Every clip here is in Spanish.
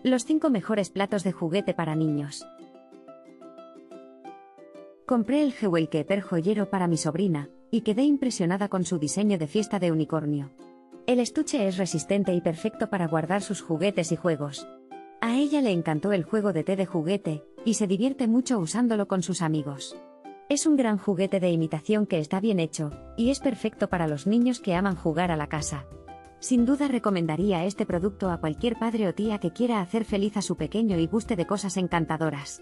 Los 5 mejores platos de juguete para niños. Compré el Jewelkeeper joyero para mi sobrina, y quedé impresionada con su diseño de fiesta de unicornio. El estuche es resistente y perfecto para guardar sus juguetes y juegos. A ella le encantó el juego de té de juguete, y se divierte mucho usándolo con sus amigos. Es un gran juguete de imitación que está bien hecho, y es perfecto para los niños que aman jugar a la casa. Sin duda recomendaría este producto a cualquier padre o tía que quiera hacer feliz a su pequeño y guste de cosas encantadoras.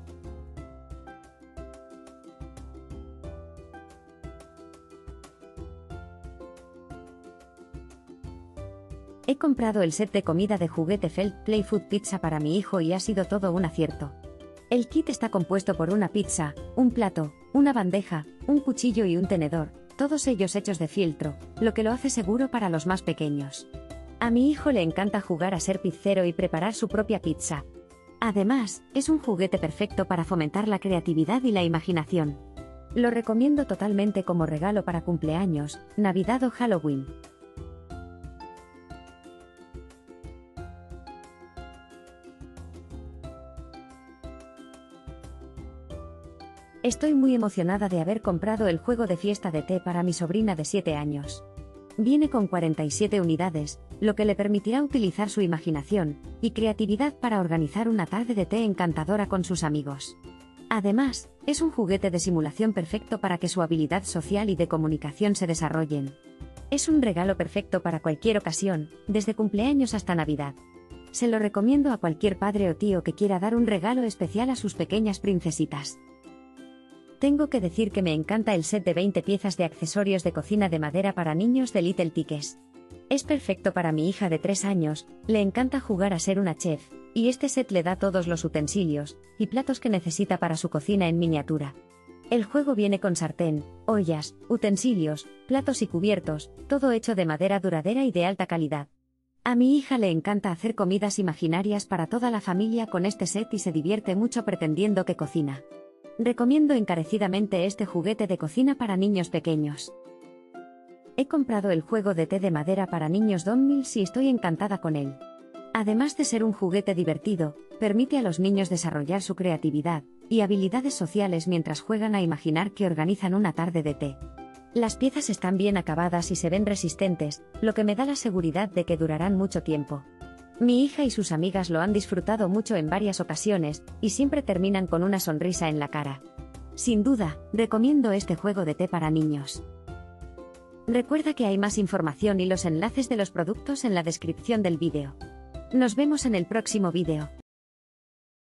He comprado el set de comida de juguete Felt Play Food Pizza para mi hijo y ha sido todo un acierto. El kit está compuesto por una pizza, un plato, una bandeja, un cuchillo y un tenedor, todos ellos hechos de fieltro, lo que lo hace seguro para los más pequeños. A mi hijo le encanta jugar a ser pizzero y preparar su propia pizza. Además, es un juguete perfecto para fomentar la creatividad y la imaginación. Lo recomiendo totalmente como regalo para cumpleaños, Navidad o Halloween. Estoy muy emocionada de haber comprado el juego de fiesta de té para mi sobrina de 7 años. Viene con 47 unidades, lo que le permitirá utilizar su imaginación y creatividad para organizar una tarde de té encantadora con sus amigos. Además, es un juguete de simulación perfecto para que su habilidad social y de comunicación se desarrollen. Es un regalo perfecto para cualquier ocasión, desde cumpleaños hasta Navidad. Se lo recomiendo a cualquier padre o tío que quiera dar un regalo especial a sus pequeñas princesitas. Tengo que decir que me encanta el set de 20 piezas de accesorios de cocina de madera para niños de Little Tikes. Es perfecto para mi hija de 3 años, le encanta jugar a ser una chef, y este set le da todos los utensilios y platos que necesita para su cocina en miniatura. El juego viene con sartén, ollas, utensilios, platos y cubiertos, todo hecho de madera duradera y de alta calidad. A mi hija le encanta hacer comidas imaginarias para toda la familia con este set y se divierte mucho pretendiendo que cocina. Recomiendo encarecidamente este juguete de cocina para niños pequeños. He comprado el juego de té de madera para niños Don Mills y estoy encantada con él. Además de ser un juguete divertido, permite a los niños desarrollar su creatividad y habilidades sociales mientras juegan a imaginar que organizan una tarde de té. Las piezas están bien acabadas y se ven resistentes, lo que me da la seguridad de que durarán mucho tiempo. Mi hija y sus amigas lo han disfrutado mucho en varias ocasiones, y siempre terminan con una sonrisa en la cara. Sin duda, recomiendo este juego de té para niños. Recuerda que hay más información y los enlaces de los productos en la descripción del vídeo. Nos vemos en el próximo vídeo.